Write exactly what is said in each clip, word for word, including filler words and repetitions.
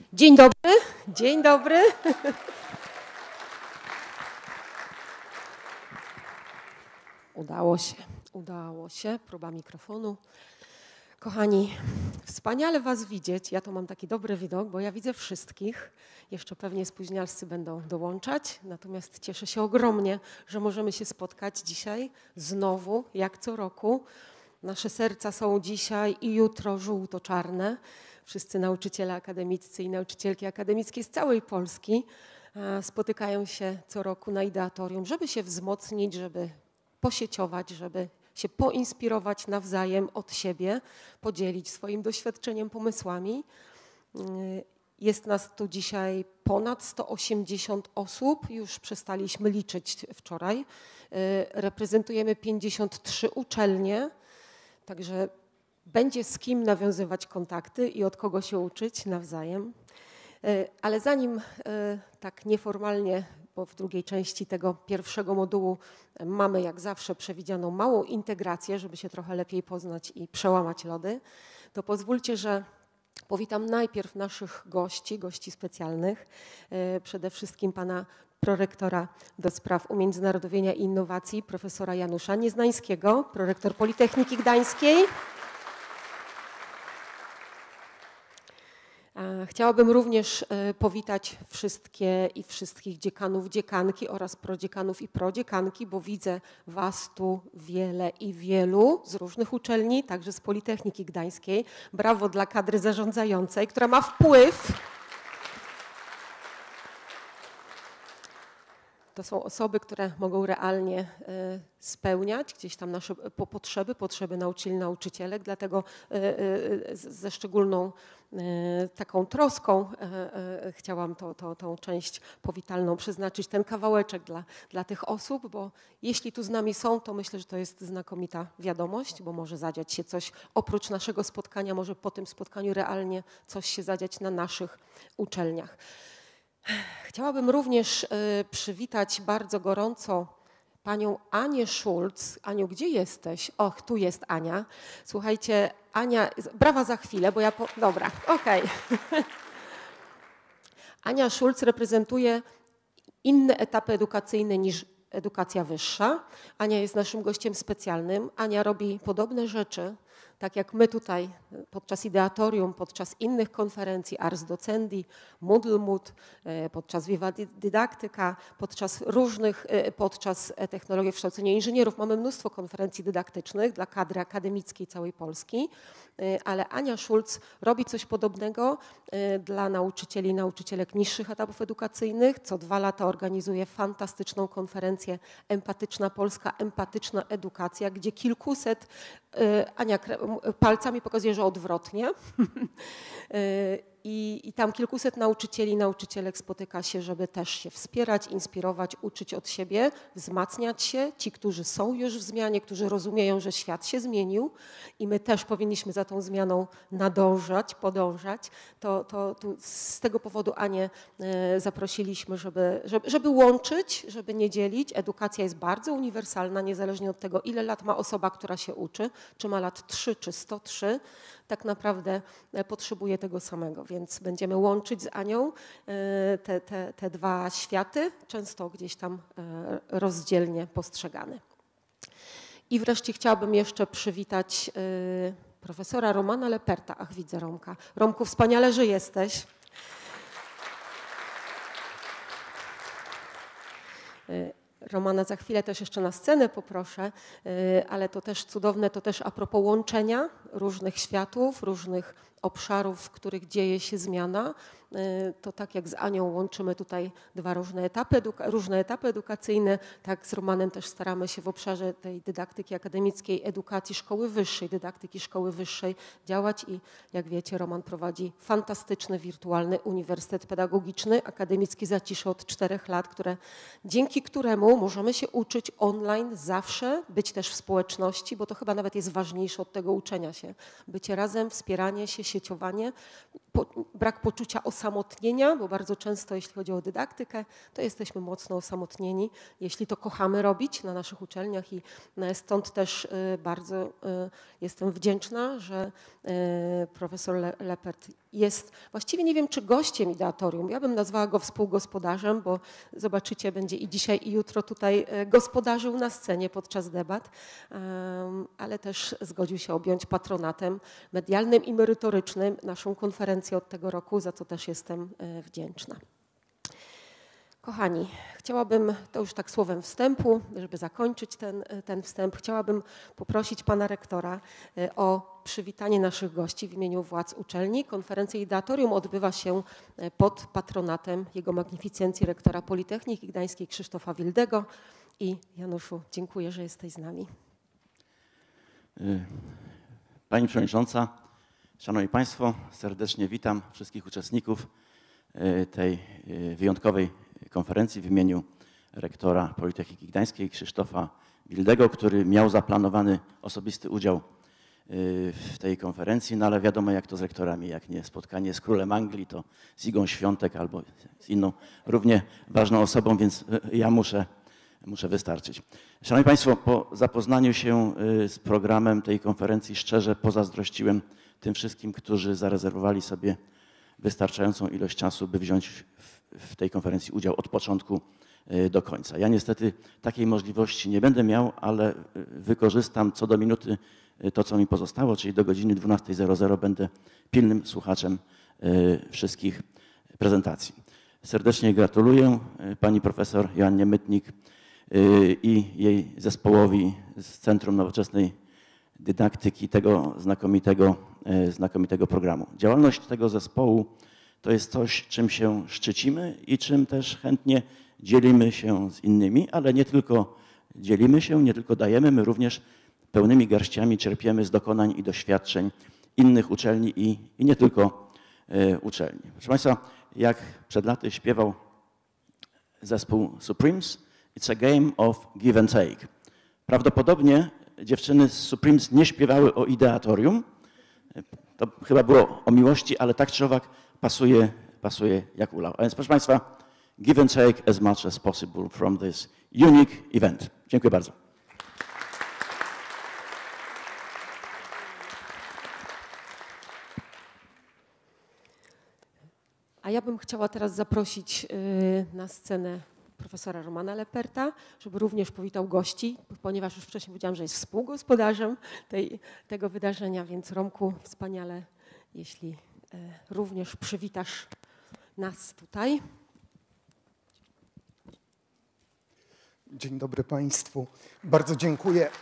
Dzień dobry, dzień dobry. Udało się, udało się, próba mikrofonu. Kochani, wspaniale was widzieć. Ja to mam taki dobry widok, bo ja widzę wszystkich. Jeszcze pewnie spóźnialscy będą dołączać, natomiast cieszę się ogromnie, że możemy się spotkać dzisiaj znowu, jak co roku. Nasze serca są dzisiaj i jutro żółto-czarne. Wszyscy nauczyciele akademiccy i nauczycielki akademickie z całej Polski spotykają się co roku na Ideatorium, żeby się wzmocnić, żeby posieciować, żeby się poinspirować nawzajem od siebie, podzielić swoim doświadczeniem, pomysłami. Jest nas tu dzisiaj ponad sto osiemdziesiąt osób, już przestaliśmy liczyć wczoraj. Reprezentujemy pięćdziesiąt trzy uczelnie, także będzie z kim nawiązywać kontakty i od kogo się uczyć nawzajem. Ale zanim tak nieformalnie, bo w drugiej części tego pierwszego modułu mamy jak zawsze przewidzianą małą integrację, żeby się trochę lepiej poznać i przełamać lody, to pozwólcie, że powitam najpierw naszych gości, gości specjalnych, przede wszystkim pana prorektora do spraw umiędzynarodowienia i innowacji, profesora Janusza Nieznańskiego, prorektor Politechniki Gdańskiej. Chciałabym również powitać wszystkie i wszystkich dziekanów, dziekanki oraz prodziekanów i prodziekanki, bo widzę was tu wiele i wielu z różnych uczelni, także z Politechniki Gdańskiej. Brawo dla kadry zarządzającej, która ma wpływ. To są osoby, które mogą realnie spełniać gdzieś tam nasze potrzeby, potrzeby nauczycieli, nauczycielek, dlatego ze szczególną taką troską chciałam to, to, tą część powitalną przeznaczyć, ten kawałeczek dla, dla tych osób, bo jeśli tu z nami są, to myślę, że to jest znakomita wiadomość, bo może zadziać się coś oprócz naszego spotkania, może po tym spotkaniu realnie coś się zadziać na naszych uczelniach. Chciałabym również przywitać bardzo gorąco panią Anię Schulz. Aniu, gdzie jesteś? Och, tu jest Ania. Słuchajcie, Ania, brawa za chwilę, bo ja... Po, dobra, okej. Okay. Ania Schulz reprezentuje inne etapy edukacyjne niż edukacja wyższa. Ania jest naszym gościem specjalnym. Ania robi podobne rzeczy, tak jak my tutaj podczas Ideatorium, podczas innych konferencji Ars Docendi, Moodle Mood, podczas Viva Didaktyka, podczas różnych, podczas Technologii w kształceniu inżynierów. Mamy mnóstwo konferencji dydaktycznych dla kadry akademickiej całej Polski, ale Ania Schulz robi coś podobnego dla nauczycieli i nauczycielek niższych etapów edukacyjnych. Co dwa lata organizuje fantastyczną konferencję Empatyczna Polska, Empatyczna Edukacja, gdzie kilkuset, Ania palcami pokazuje, że odwrotnie. I, I tam kilkuset nauczycieli i nauczycielek spotyka się, żeby też się wspierać, inspirować, uczyć od siebie, wzmacniać się. Ci, którzy są już w zmianie, którzy rozumieją, że świat się zmienił i my też powinniśmy za tą zmianą nadążać, podążać, to, to tu z tego powodu Anię zaprosiliśmy, żeby, żeby, żeby łączyć, żeby nie dzielić. Edukacja jest bardzo uniwersalna, niezależnie od tego, ile lat ma osoba, która się uczy, czy ma lat trzy, czy sto trzy, tak naprawdę potrzebuje tego samego, więc będziemy łączyć z Anią te, te, te dwa światy, często gdzieś tam rozdzielnie postrzegane. I wreszcie chciałabym jeszcze przywitać profesora Romana Leperta. Ach, widzę Romka. Romku, wspaniale, że jesteś. Romana za chwilę też jeszcze na scenę poproszę, ale to też cudowne, to też a propos łączenia różnych światów, różnych obszarów, w których dzieje się zmiana. To tak jak z Anią łączymy tutaj dwa różne etapy, różne etapy edukacyjne, tak z Romanem też staramy się w obszarze tej dydaktyki akademickiej, edukacji szkoły wyższej, dydaktyki szkoły wyższej działać i jak wiecie, Roman prowadzi fantastyczny, wirtualny Uniwersytet Pedagogiczny, akademicki Zacisze od czterech lat, które, dzięki któremu możemy się uczyć online zawsze, być też w społeczności, bo to chyba nawet jest ważniejsze od tego uczenia się. Bycie razem, wspieranie się, sieciowanie. po, brak poczucia osamotnienia, bo bardzo często jeśli chodzi o dydaktykę, to jesteśmy mocno osamotnieni, jeśli to kochamy robić na naszych uczelniach i stąd też bardzo jestem wdzięczna, że profesor Lepert jest, właściwie nie wiem czy gościem Ideatorium, ja bym nazwała go współgospodarzem, bo zobaczycie, będzie i dzisiaj i jutro tutaj gospodarzył na scenie podczas debat, ale też zgodził się objąć patronatem medialnym i merytorycznym naszą konferencję od tego roku, za co też jestem wdzięczna. Kochani, chciałabym, to już tak słowem wstępu, żeby zakończyć ten, ten wstęp, chciałabym poprosić pana rektora o przywitanie naszych gości w imieniu władz uczelni. Konferencja Ideatorium odbywa się pod patronatem Jego Magnificencji rektora Politechniki Gdańskiej Krzysztofa Wildego. I Januszu, dziękuję, że jesteś z nami. Pani Przewodnicząca, Szanowni Państwo, serdecznie witam wszystkich uczestników tej wyjątkowej konferencji w imieniu rektora Politechniki Gdańskiej Krzysztofa Wildego, który miał zaplanowany osobisty udział w tej konferencji, no ale wiadomo jak to z rektorami, jak nie spotkanie z królem Anglii, to z Igą Świątek albo z inną równie ważną osobą, więc ja muszę, muszę wystarczyć. Szanowni Państwo, po zapoznaniu się z programem tej konferencji szczerze pozazdrościłem tym wszystkim, którzy zarezerwowali sobie wystarczającą ilość czasu, by wziąć w, w tej konferencji udział od początku do końca. Ja niestety takiej możliwości nie będę miał, ale wykorzystam co do minuty to, co mi pozostało, czyli do godziny dwunastej zero zero będę pilnym słuchaczem wszystkich prezentacji. Serdecznie gratuluję pani profesor Joannie Mytnik i jej zespołowi z Centrum Nowoczesnej Dydaktyki tego znakomitego, znakomitego programu. Działalność tego zespołu to jest coś, czym się szczycimy i czym też chętnie dzielimy się z innymi, ale nie tylko dzielimy się, nie tylko dajemy, my również pełnymi garściami czerpiemy z dokonań i doświadczeń innych uczelni i, i nie tylko y, uczelni. Proszę Państwa, jak przed laty śpiewał zespół Supremes, it's a game of give and take. Prawdopodobnie dziewczyny z Supremes nie śpiewały o Ideatorium, to chyba było o miłości, ale tak czy owak pasuje, pasuje jak ulał. A więc proszę Państwa, give and take as much as possible from this unique event. Dziękuję bardzo. A ja bym chciała teraz zaprosić na scenę profesora Romana Leperta, żeby również powitał gości, ponieważ już wcześniej powiedziałam, że jest współgospodarzem tej, tego wydarzenia, więc Romku, wspaniale, jeśli również przywitasz nas tutaj. Dzień dobry Państwu. Bardzo dziękuję.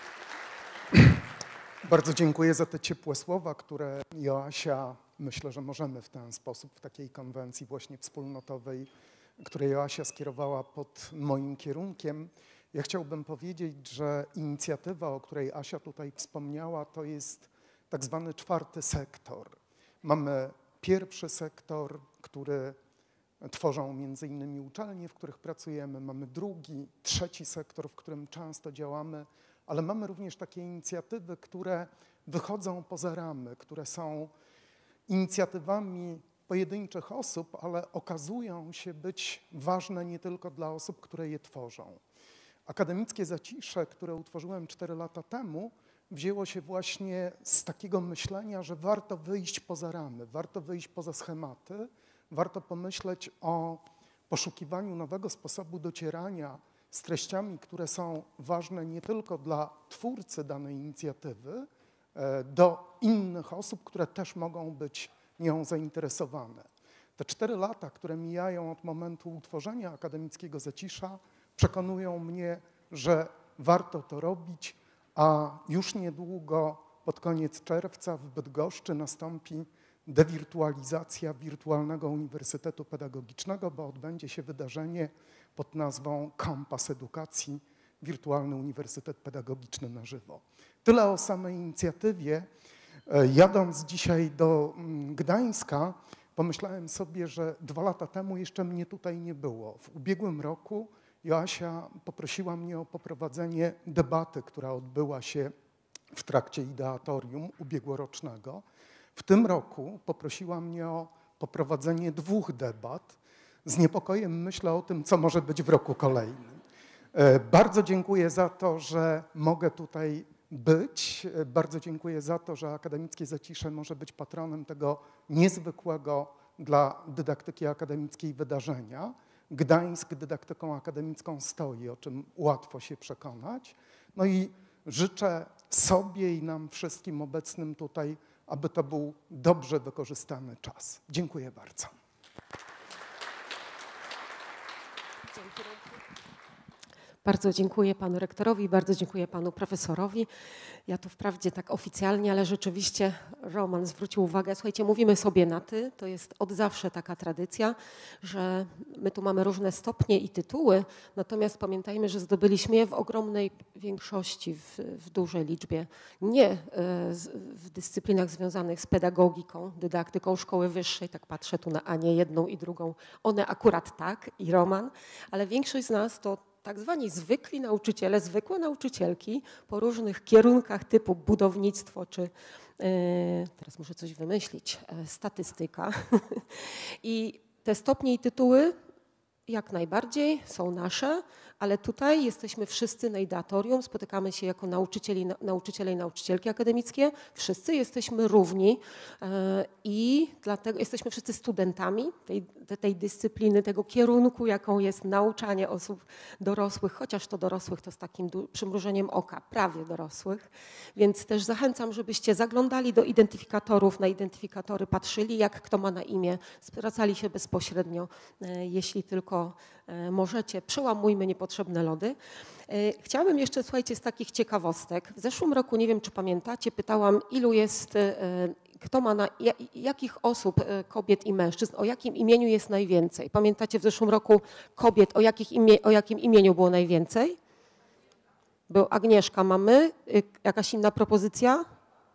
Bardzo dziękuję za te ciepłe słowa, które Joasia, myślę, że możemy w ten sposób, w takiej konwencji właśnie wspólnotowej, które Joasia skierowała pod moim kierunkiem. Ja chciałbym powiedzieć, że inicjatywa, o której Asia tutaj wspomniała, to jest tak zwany czwarty sektor. Mamy pierwszy sektor, który tworzą między innymi uczelnie, w których pracujemy. Mamy drugi, trzeci sektor, w którym często działamy, ale mamy również takie inicjatywy, które wychodzą poza ramy, które są inicjatywami pojedynczych osób, ale okazują się być ważne nie tylko dla osób, które je tworzą. Akademickie Zacisze, które utworzyłem cztery lata temu, wzięło się właśnie z takiego myślenia, że warto wyjść poza ramy, warto wyjść poza schematy, warto pomyśleć o poszukiwaniu nowego sposobu docierania z treściami, które są ważne nie tylko dla twórcy danej inicjatywy, do innych osób, które też mogą być nią zainteresowane. Te cztery lata, które mijają od momentu utworzenia Akademickiego Zacisza, przekonują mnie, że warto to robić, a już niedługo, pod koniec czerwca w Bydgoszczy nastąpi dewirtualizacja Wirtualnego Uniwersytetu Pedagogicznego, bo odbędzie się wydarzenie pod nazwą Kompas Edukacji – Wirtualny Uniwersytet Pedagogiczny na żywo. Tyle o samej inicjatywie. Jadąc dzisiaj do Gdańska, pomyślałem sobie, że dwa lata temu jeszcze mnie tutaj nie było. W ubiegłym roku Joasia poprosiła mnie o poprowadzenie debaty, która odbyła się w trakcie Ideatorium ubiegłorocznego. W tym roku poprosiła mnie o poprowadzenie dwóch debat. Z niepokojem myślę o tym, co może być w roku kolejnym. Bardzo dziękuję za to, że mogę tutaj być. Bardzo dziękuję za to, że Akademickie Zacisze może być patronem tego niezwykłego dla dydaktyki akademickiej wydarzenia. Gdańsk dydaktyką akademicką stoi, o czym łatwo się przekonać. No i życzę sobie i nam wszystkim obecnym tutaj, aby to był dobrze wykorzystany czas. Dziękuję bardzo. Bardzo dziękuję panu rektorowi, bardzo dziękuję panu profesorowi. Ja tu wprawdzie tak oficjalnie, ale rzeczywiście Roman zwrócił uwagę, słuchajcie, mówimy sobie na ty, to jest od zawsze taka tradycja, że my tu mamy różne stopnie i tytuły, natomiast pamiętajmy, że zdobyliśmy je w ogromnej większości, w, w dużej liczbie, nie w dyscyplinach związanych z pedagogiką, dydaktyką szkoły wyższej, tak patrzę tu na Anię, jedną i drugą, one akurat tak i Roman, ale większość z nas to tak zwani zwykli nauczyciele, zwykłe nauczycielki po różnych kierunkach typu budownictwo czy, yy, teraz muszę coś wymyślić, yy, statystyka. I te stopnie i tytuły jak najbardziej są nasze, ale tutaj jesteśmy wszyscy na ideatorium, spotykamy się jako nauczycieli, nauczyciele i nauczycielki akademickie, wszyscy jesteśmy równi yy, i dlatego jesteśmy wszyscy studentami tej, tej dyscypliny, tego kierunku, jaką jest nauczanie osób dorosłych, chociaż to dorosłych to z takim przymrużeniem oka, prawie dorosłych, więc też zachęcam, żebyście zaglądali do identyfikatorów, na identyfikatory patrzyli, jak kto ma na imię, zwracali się bezpośrednio, yy, jeśli tylko yy, możecie, przełamujmy niepotrzebne lody. Chciałabym jeszcze, słuchajcie, z takich ciekawostek. W zeszłym roku, nie wiem czy pamiętacie, pytałam, ilu jest, kto ma, na, jakich osób, kobiet i mężczyzn, o jakim imieniu jest najwięcej. Pamiętacie w zeszłym roku kobiet, o, jakich imie, o jakim imieniu było najwięcej? Był Agnieszka, mamy. Jakaś inna propozycja?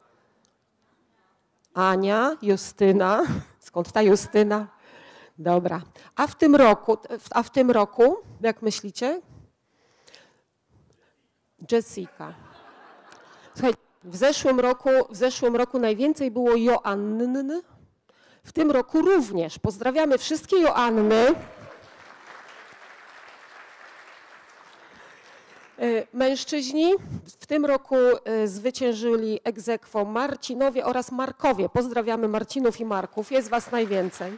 Ania, Justyna. Skąd ta Justyna? Dobra. A w tym roku, a w tym roku, jak myślicie? Jessica. Słuchaj, w zeszłym roku, w zeszłym roku najwięcej było Joanny. W tym roku również. Pozdrawiamy wszystkie Joanny. Mężczyźni w tym roku zwyciężyli ex aequo Marcinowie oraz Markowie. Pozdrawiamy Marcinów i Marków. Jest was najwięcej.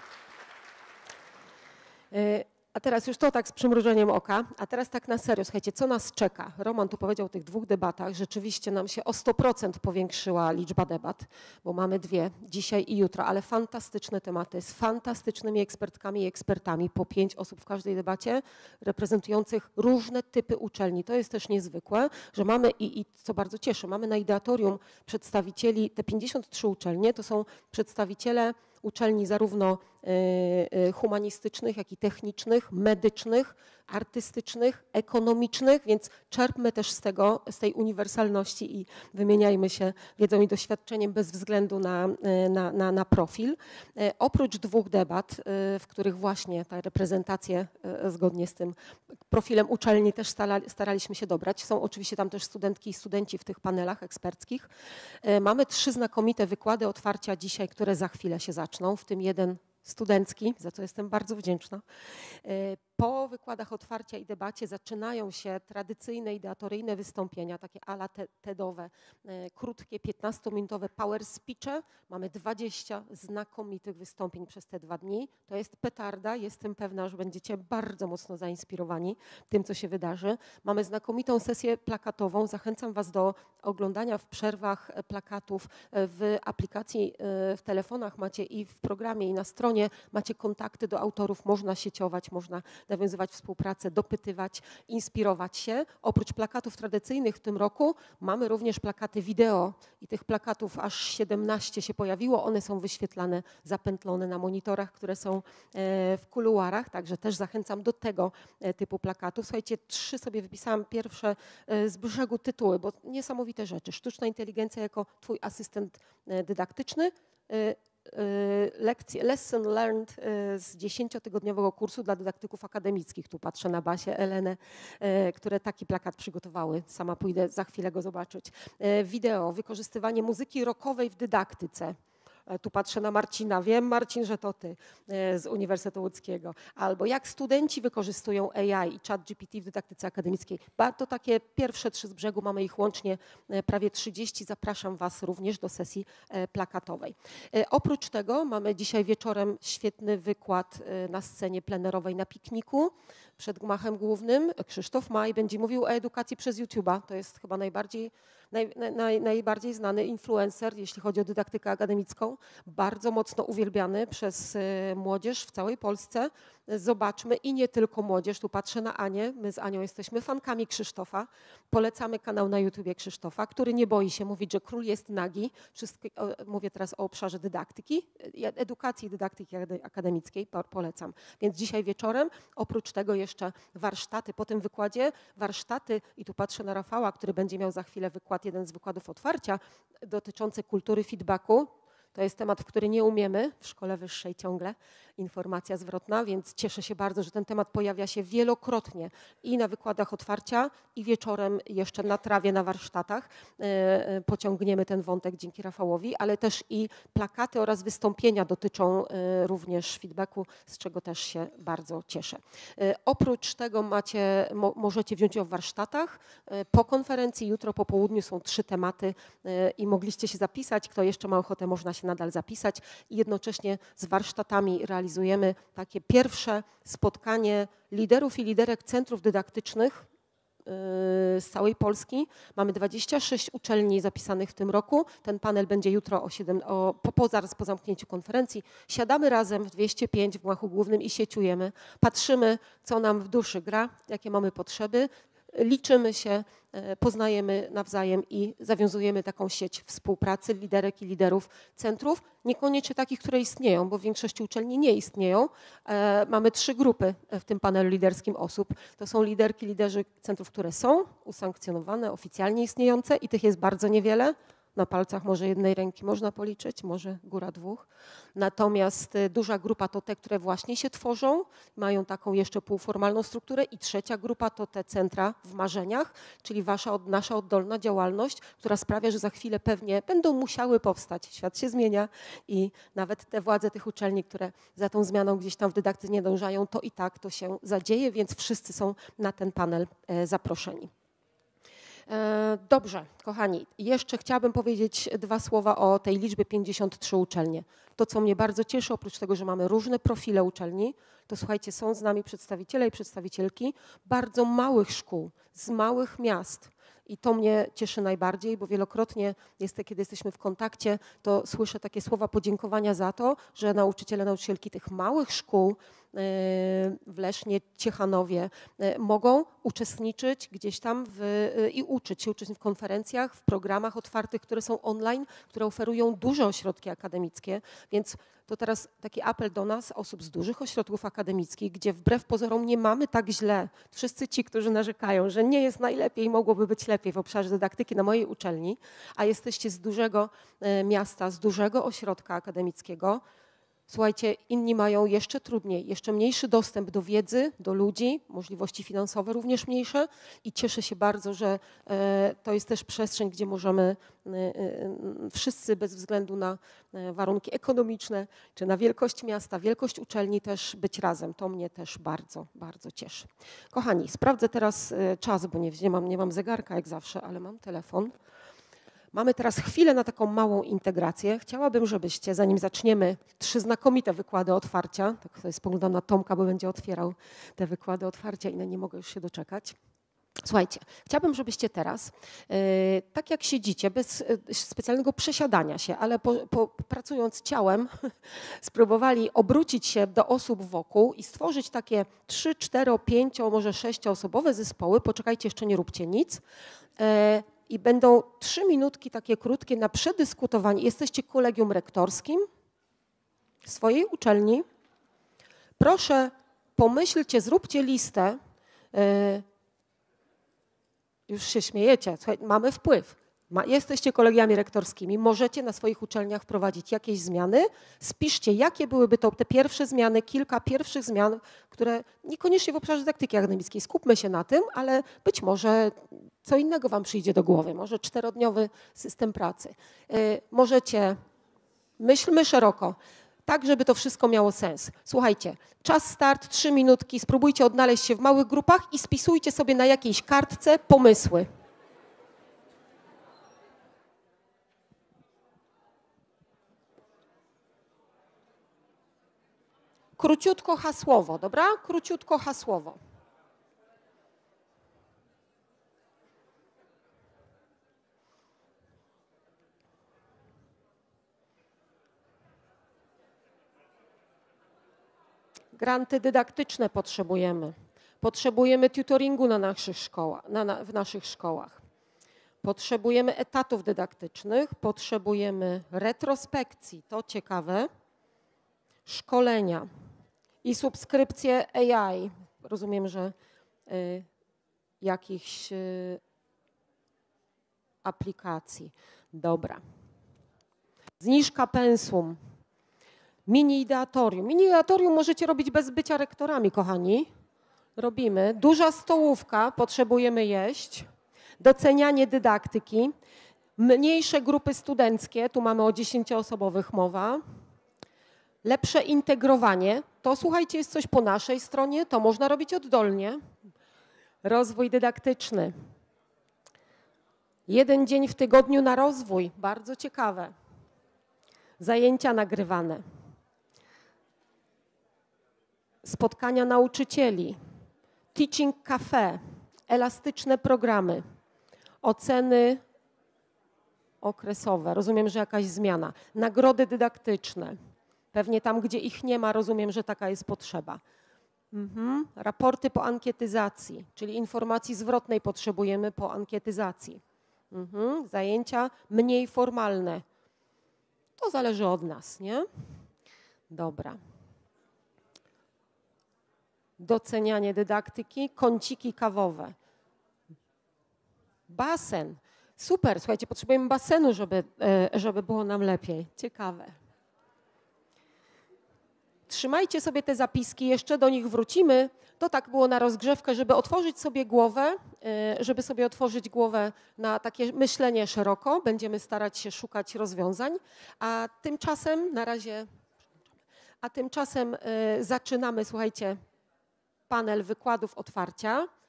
A teraz już to tak z przymrużeniem oka, a teraz tak na serio, słuchajcie, co nas czeka? Roman tu powiedział o tych dwóch debatach, rzeczywiście nam się o sto procent powiększyła liczba debat, bo mamy dwie, dzisiaj i jutro, ale fantastyczne tematy z fantastycznymi ekspertkami i ekspertami, po pięć osób w każdej debacie, reprezentujących różne typy uczelni. To jest też niezwykłe, że mamy i, i co bardzo cieszy, mamy na ideatorium przedstawicieli, te pięćdziesiąt trzy uczelnie to są przedstawiciele uczelni zarówno humanistycznych, jak i technicznych, medycznych, artystycznych, ekonomicznych, więc czerpmy też z tego, z tej uniwersalności i wymieniajmy się wiedzą i doświadczeniem bez względu na, na, na, na profil. Oprócz dwóch debat, w których właśnie ta reprezentacje zgodnie z tym profilem uczelni też staraliśmy się dobrać. Są oczywiście tam też studentki i studenci w tych panelach eksperckich. Mamy trzy znakomite wykłady otwarcia dzisiaj, które za chwilę się zaczną, w tym jeden studencki, za co jestem bardzo wdzięczna. Po wykładach otwarcia i debacie zaczynają się tradycyjne ideatoryjne wystąpienia, takie ala TEDowe, krótkie, piętnastominutowe power speeche. Mamy dwadzieścia znakomitych wystąpień przez te dwa dni. To jest petarda, jestem pewna, że będziecie bardzo mocno zainspirowani tym, co się wydarzy. Mamy znakomitą sesję plakatową. Zachęcam was do oglądania w przerwach plakatów w aplikacji, w telefonach macie i w programie, i na stronie macie kontakty do autorów, można sieciować, można nawiązywać współpracę, dopytywać, inspirować się. Oprócz plakatów tradycyjnych w tym roku mamy również plakaty wideo i tych plakatów aż siedemnaście się pojawiło. One są wyświetlane, zapętlone na monitorach, które są w kuluarach, także też zachęcam do tego typu plakatów. Słuchajcie, trzy sobie wypisałam, pierwsze z brzegu tytuły, bo niesamowite rzeczy. Sztuczna inteligencja jako twój asystent dydaktyczny. Lekcje, lesson learned z dziesięciotygodniowego kursu dla dydaktyków akademickich. Tu patrzę na Basię, Elenę, które taki plakat przygotowały. Sama pójdę za chwilę go zobaczyć. Wideo, wykorzystywanie muzyki rockowej w dydaktyce. Tu patrzę na Marcina. Wiem, Marcin, że to ty z Uniwersytetu Łódzkiego. Albo jak studenci wykorzystują A I i ChatGPT w dydaktyce akademickiej. To takie pierwsze trzy z brzegu, mamy ich łącznie prawie trzydzieści. Zapraszam was również do sesji plakatowej. Oprócz tego mamy dzisiaj wieczorem świetny wykład na scenie plenerowej na pikniku przed gmachem głównym. Krzysztof Maj będzie mówił o edukacji przez YouTube'a. To jest chyba najbardziej Naj, naj, najbardziej znany influencer, jeśli chodzi o dydaktykę akademicką, bardzo mocno uwielbiany przez młodzież w całej Polsce. Zobaczmy i nie tylko młodzież, tu patrzę na Anię, my z Anią jesteśmy fankami Krzysztofa, polecamy kanał na YouTubie Krzysztofa, który nie boi się mówić, że król jest nagi. Wszystko, mówię teraz o obszarze dydaktyki, edukacji i dydaktyki akademickiej, polecam. Więc dzisiaj wieczorem, oprócz tego jeszcze warsztaty, po tym wykładzie warsztaty, i tu patrzę na Rafała, który będzie miał za chwilę wykład, jeden z wykładów otwarcia dotyczący kultury feedbacku. To jest temat, w który nie umiemy w szkole wyższej ciągle, informacja zwrotna, więc cieszę się bardzo, że ten temat pojawia się wielokrotnie i na wykładach otwarcia, i wieczorem jeszcze na trawie, na warsztatach. Pociągniemy ten wątek dzięki Rafałowi, ale też i plakaty oraz wystąpienia dotyczą również feedbacku, z czego też się bardzo cieszę. Oprócz tego macie, mo, możecie wziąć udział w warsztatach. Po konferencji jutro po południu są trzy tematy i mogliście się zapisać. Kto jeszcze ma ochotę, można się nadal zapisać i jednocześnie z warsztatami realizujemy takie pierwsze spotkanie liderów i liderek centrów dydaktycznych z całej Polski. Mamy dwadzieścia sześć uczelni zapisanych w tym roku. Ten panel będzie jutro o siedem, o, po, po, zaraz po zamknięciu konferencji. Siadamy razem w dwieście pięć w gmachu głównym i sieciujemy. Patrzymy, co nam w duszy gra, jakie mamy potrzeby. Liczymy się, poznajemy nawzajem i zawiązujemy taką sieć współpracy liderek i liderów centrów, niekoniecznie takich, które istnieją, bo w większości uczelni nie istnieją. Mamy trzy grupy w tym panelu liderskim osób. To są liderki, liderzy centrów, które są usankcjonowane, oficjalnie istniejące i tych jest bardzo niewiele. Na palcach może jednej ręki można policzyć, może góra dwóch. Natomiast duża grupa to te, które właśnie się tworzą, mają taką jeszcze półformalną strukturę, i trzecia grupa to te centra w marzeniach, czyli wasza, nasza oddolna działalność, która sprawia, że za chwilę pewnie będą musiały powstać. Świat się zmienia i nawet te władze tych uczelni, które za tą zmianą gdzieś tam w dydaktyce nie dążają, to i tak to się zadzieje, więc wszyscy są na ten panel zaproszeni. Dobrze, kochani, jeszcze chciałabym powiedzieć dwa słowa o tej liczbie pięćdziesiąt trzy uczelnie. To, co mnie bardzo cieszy, oprócz tego, że mamy różne profile uczelni, to słuchajcie, są z nami przedstawiciele i przedstawicielki bardzo małych szkół, z małych miast. I to mnie cieszy najbardziej, bo wielokrotnie jest, kiedy jesteśmy w kontakcie, to słyszę takie słowa podziękowania za to, że nauczyciele, nauczycielki tych małych szkół w Lesznie, Ciechanowie mogą uczestniczyć gdzieś tam w, i uczyć się, uczestniczyć w konferencjach, w programach otwartych, które są online, które oferują duże ośrodki akademickie, więc to teraz taki apel do nas, osób z dużych ośrodków akademickich, gdzie wbrew pozorom nie mamy tak źle. Wszyscy ci, którzy narzekają, że nie jest najlepiej, mogłoby być lepiej w obszarze dydaktyki na mojej uczelni, a jesteście z dużego miasta, z dużego ośrodka akademickiego. Słuchajcie, inni mają jeszcze trudniej, jeszcze mniejszy dostęp do wiedzy, do ludzi, możliwości finansowe również mniejsze i cieszę się bardzo, że to jest też przestrzeń, gdzie możemy wszyscy bez względu na warunki ekonomiczne, czy na wielkość miasta, wielkość uczelni też być razem. To mnie też bardzo, bardzo cieszy. Kochani, sprawdzę teraz czas, bo nie, nie, mam, nie mam zegarka jak zawsze, ale mam telefon. Mamy teraz chwilę na taką małą integrację. Chciałabym, żebyście, zanim zaczniemy, trzy znakomite wykłady otwarcia, tak sobie spoglądam na Tomka, bo będzie otwierał te wykłady otwarcia i na nie mogę już się doczekać. Słuchajcie, chciałabym, żebyście teraz, yy, tak jak siedzicie, bez yy, specjalnego przesiadania się, ale po, po, pracując ciałem, spróbowali obrócić się do osób wokół i stworzyć takie trzy, cztero, pięcio, może sześcioosobowe zespoły. Poczekajcie, jeszcze nie róbcie nic. Yy, I będą trzy minutki takie krótkie na przedyskutowanie. Jesteście kolegium rektorskim swojej uczelni. Proszę, pomyślcie, zróbcie listę. Yy, już się śmiejecie, słuchaj, mamy wpływ. Ma, jesteście kolegiami rektorskimi, możecie na swoich uczelniach wprowadzić jakieś zmiany. Spiszcie, jakie byłyby to te pierwsze zmiany, kilka pierwszych zmian, które niekoniecznie w obszarze dydaktyki akademickiej. Skupmy się na tym, ale być może co innego wam przyjdzie do głowy. Może czterodniowy system pracy. Yy, możecie Myślmy szeroko, tak żeby to wszystko miało sens. Słuchajcie, czas start, trzy minutki, spróbujcie odnaleźć się w małych grupach i spisujcie sobie na jakiejś kartce pomysły. Króciutko hasłowo, dobra? Króciutko hasłowo. Granty dydaktyczne potrzebujemy. Potrzebujemy tutoringu na naszych szkołach, na, na, w naszych szkołach. Potrzebujemy etatów dydaktycznych, potrzebujemy retrospekcji, to ciekawe, szkolenia i subskrypcje A I. Rozumiem, że y, jakichś y, aplikacji. Dobra. Zniżka pensum. Mini ideatorium. Mini ideatorium możecie robić bez bycia rektorami, kochani. Robimy. Duża stołówka, potrzebujemy jeść. Docenianie dydaktyki. Mniejsze grupy studenckie, tu mamy o dziesięcioosobowych mowa. Lepsze integrowanie. To słuchajcie, jest coś po naszej stronie, to można robić oddolnie. Rozwój dydaktyczny. Jeden dzień w tygodniu na rozwój. Bardzo ciekawe. Zajęcia nagrywane. Spotkania nauczycieli. Teaching Cafe. Elastyczne programy. Oceny okresowe. Rozumiem, że jakaś zmiana. Nagrody dydaktyczne. Pewnie tam, gdzie ich nie ma, rozumiem, że taka jest potrzeba. Mhm. Raporty po ankietyzacji, czyli informacji zwrotnej potrzebujemy po ankietyzacji. Mhm. Zajęcia mniej formalne. To zależy od nas, nie? Dobra. Docenianie dydaktyki, kąciki kawowe. Basen. Super, słuchajcie, potrzebujemy basenu, żeby, żeby było nam lepiej. Ciekawe. Trzymajcie sobie te zapiski, jeszcze do nich wrócimy. To tak było na rozgrzewkę, żeby otworzyć sobie głowę, żeby sobie otworzyć głowę na takie myślenie szeroko. Będziemy starać się szukać rozwiązań, a tymczasem na razie, a tymczasem zaczynamy, słuchajcie, panel wykładów otwarcia.